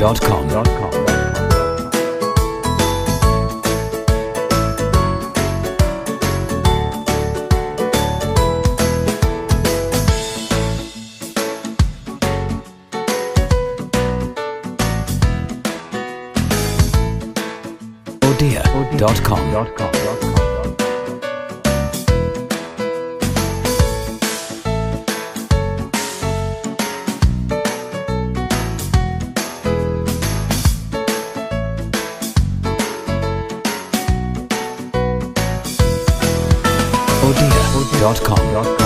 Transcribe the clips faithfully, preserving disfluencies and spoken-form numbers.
dot com. Odia dot com. Odia dot com.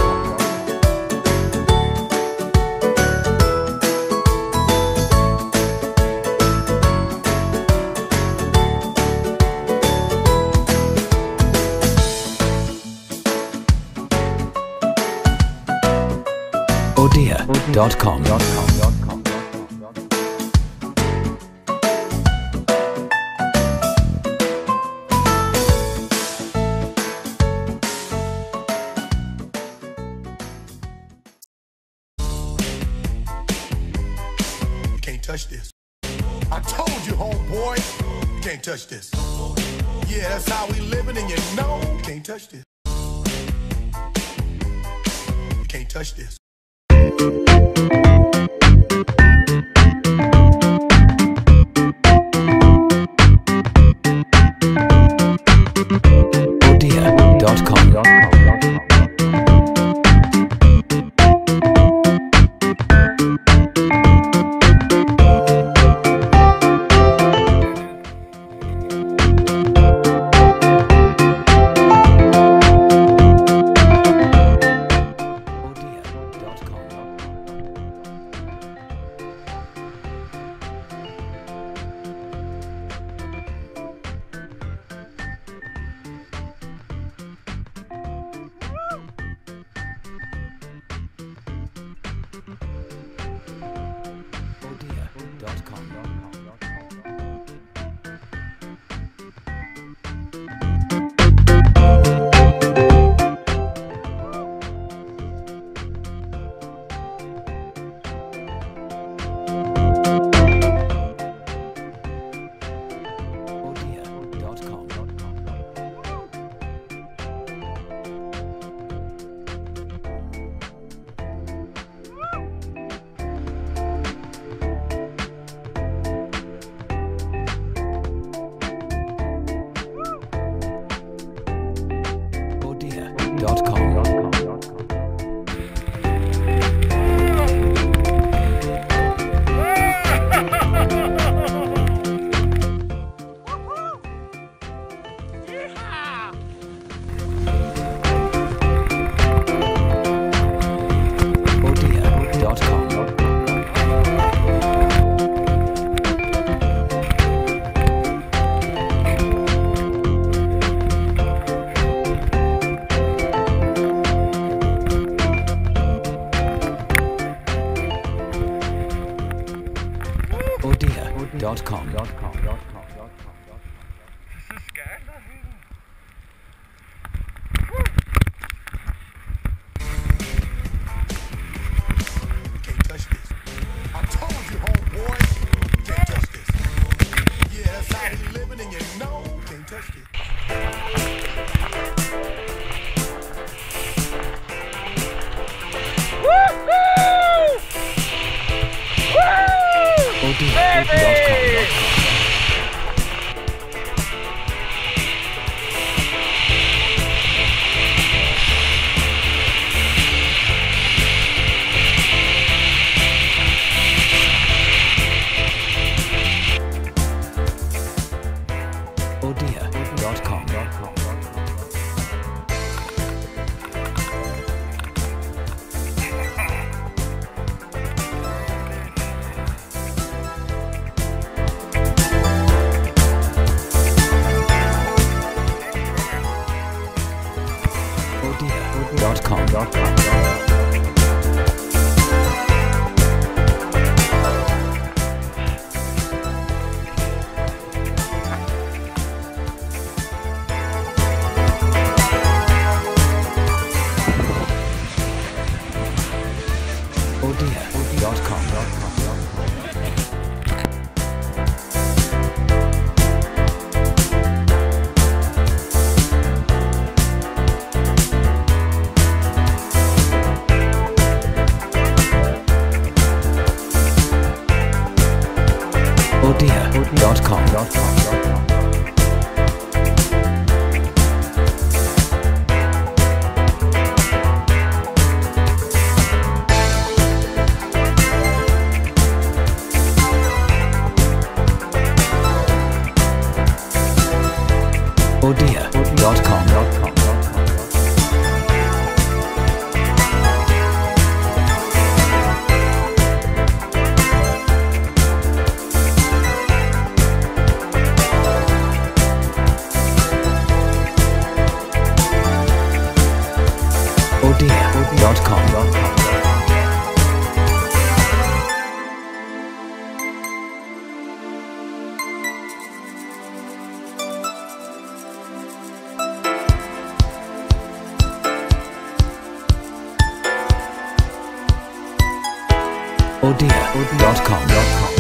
Odia dot com. You can't touch this. I told you, homeboy, you can't touch this. Yeah, that's how we living, and you know you can't touch this. You can't touch this. Odia dot com. Dot com. Dot com. Dot com. Can't touch this. I told you, homeboy, you can't touch this. Yeah, that's how we living, and you know you can't touch this. Odia dot com. Odia dot com. Dot com. Dot com. Odia dot com. odia dot com. odia dot com. odia dot com.